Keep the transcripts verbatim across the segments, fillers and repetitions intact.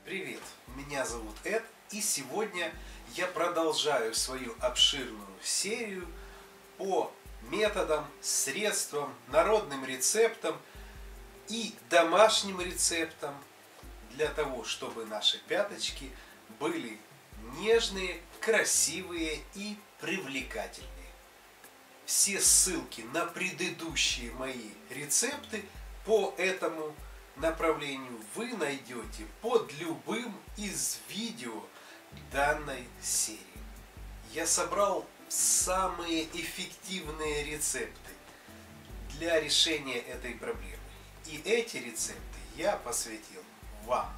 Привет, меня зовут Эд, и сегодня я продолжаю свою обширную серию по методам, средствам, народным рецептам и домашним рецептам для того, чтобы наши пяточки были нежные, красивые и привлекательные. Все ссылки на предыдущие мои рецепты по этому направлению вы найдете под любым из видео данной серии. Я собрал самые эффективные рецепты для решения этой проблемы. И эти рецепты я посвятил вам.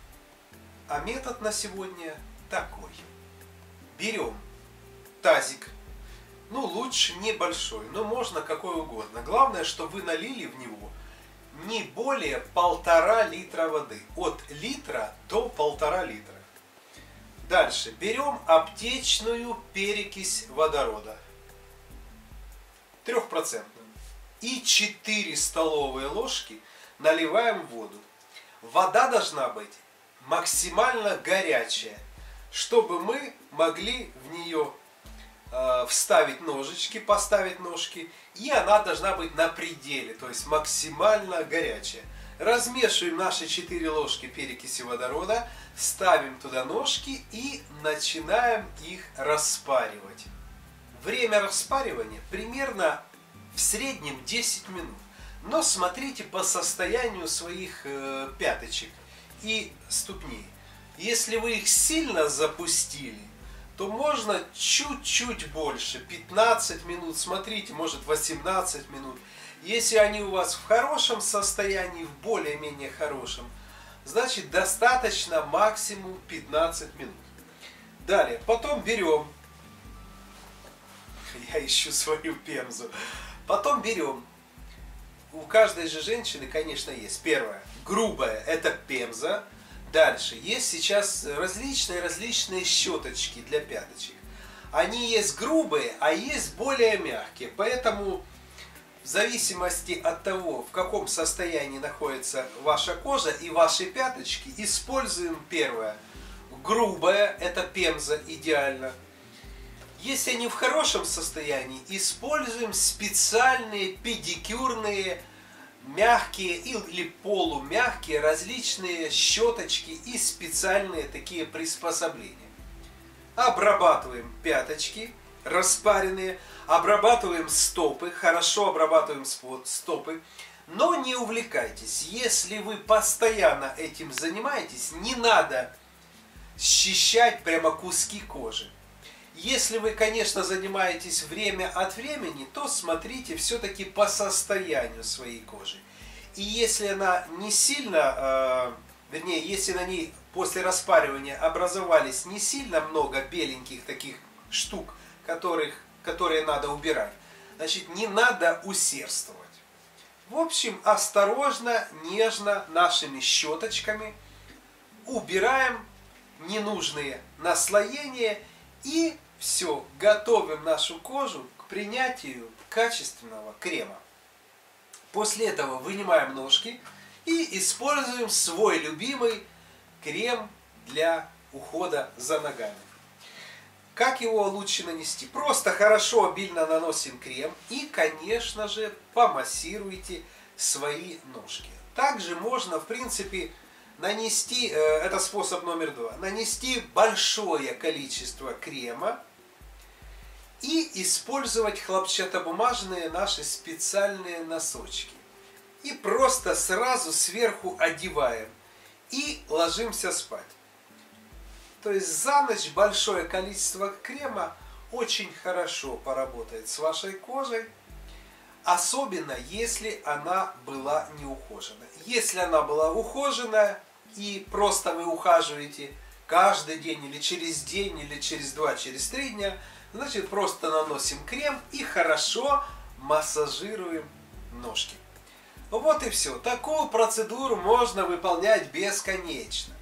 А метод на сегодня такой. Берем тазик. Ну, лучше небольшой, но можно какой угодно. Главное, чтобы вы налили в него не более полтора литра воды. От литра до полтора литра. Дальше. Берем аптечную перекись водорода. Трехпроцентную. И четыре столовые ложки наливаем в воду. Вода должна быть максимально горячая, чтобы мы могли в нее э, вставить ножички, поставить ножки. И она должна быть на пределе, то есть максимально горячая. Размешиваем наши четыре ложки перекиси водорода, ставим туда ножки и начинаем их распаривать. Время распаривания примерно в среднем десять минут. Но смотрите по состоянию своих э, пяточек и ступней. Если вы их сильно запустили, то можно чуть-чуть больше, пятнадцать минут, смотрите, может восемнадцать минут. Если они у вас в хорошем состоянии, в более-менее хорошем, значит достаточно максимум пятнадцать минут. Далее, потом берем, я ищу свою пемзу, потом берем, у каждой же женщины, конечно, есть, первое, грубая, это пемза. Дальше, есть сейчас различные-различные щеточки для пяточек. Они есть грубые, а есть более мягкие. Поэтому в зависимости от того, в каком состоянии находится ваша кожа и ваши пяточки, используем первое. Грубая, это пемза, идеально. Если они в хорошем состоянии, используем специальные педикюрные мягкие или полумягкие различные щеточки и специальные такие приспособления. Обрабатываем пяточки распаренные, обрабатываем стопы, хорошо обрабатываем стопы, но не увлекайтесь. Если вы постоянно этим занимаетесь, не надо счищать прямо куски кожи. Если вы, конечно, занимаетесь время от времени, то смотрите все-таки по состоянию своей кожи. И если она не сильно, э, вернее, если на ней после распаривания образовались не сильно много беленьких таких штук, которых, которые надо убирать, значит, не надо усердствовать. В общем, осторожно, нежно нашими щеточками убираем ненужные наслоения. И все, готовим нашу кожу к принятию качественного крема. После этого вынимаем ножки и используем свой любимый крем для ухода за ногами. Как его лучше нанести? Просто хорошо, обильно наносим крем и, конечно же, помассируйте свои ножки. Также можно, в принципе, нанести, это способ номер два, нанести большое количество крема и использовать хлопчатобумажные наши специальные носочки. И просто сразу сверху одеваем и ложимся спать. То есть за ночь большое количество крема очень хорошо поработает с вашей кожей. Особенно, если она была не ухожена. Если она была ухоженная и просто вы ухаживаете каждый день или через день, или через два, через три дня, значит просто наносим крем и хорошо массажируем ножки. Вот и все. Такую процедуру можно выполнять бесконечно.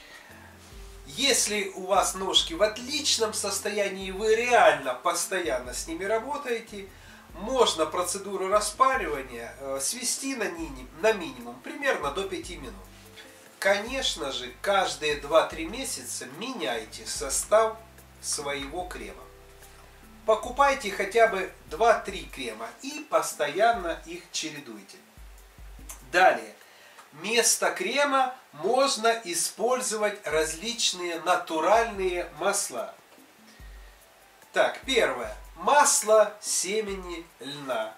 Если у вас ножки в отличном состоянии, вы реально постоянно с ними работаете, можно процедуру распаривания свести на минимум, примерно до пяти минут. конечно же, каждые два-три месяца меняйте состав своего крема. Покупайте хотя бы два-три крема и постоянно их чередуйте. Далее. Вместо крема можно использовать различные натуральные масла. Так, первое. Масло семени льна.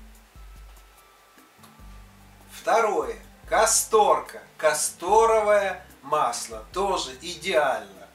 Второе. Касторка. Касторовое масло. Тоже идеально.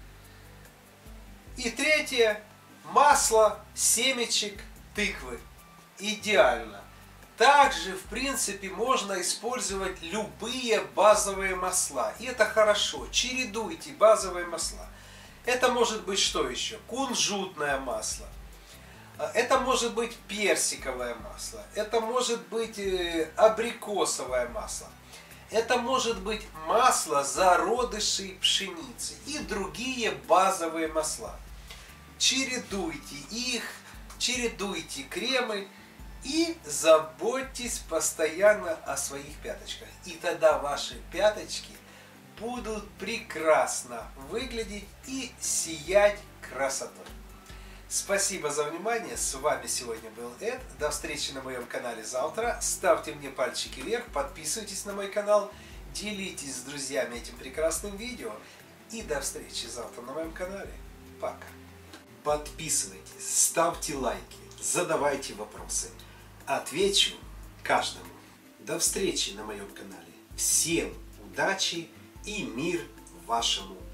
И третье. Масло семечек тыквы. Идеально. Также, в принципе, можно использовать любые базовые масла. И это хорошо. Чередуйте базовые масла. Это может быть что еще? Кунжутное масло. Это может быть персиковое масло. Это может быть абрикосовое масло. Это может быть масло зародышей пшеницы. И другие базовые масла. Чередуйте их, чередуйте кремы. И заботьтесь постоянно о своих пяточках. И тогда ваши пяточки будут прекрасно выглядеть и сиять красотой. Спасибо за внимание. С вами сегодня был Эд. До встречи на моем канале завтра. Ставьте мне пальчики вверх, подписывайтесь на мой канал, делитесь с друзьями этим прекрасным видео. И до встречи завтра на моем канале. Пока. Подписывайтесь, ставьте лайки, задавайте вопросы. Отвечу каждому. До встречи на моем канале. Всем удачи и мир вашему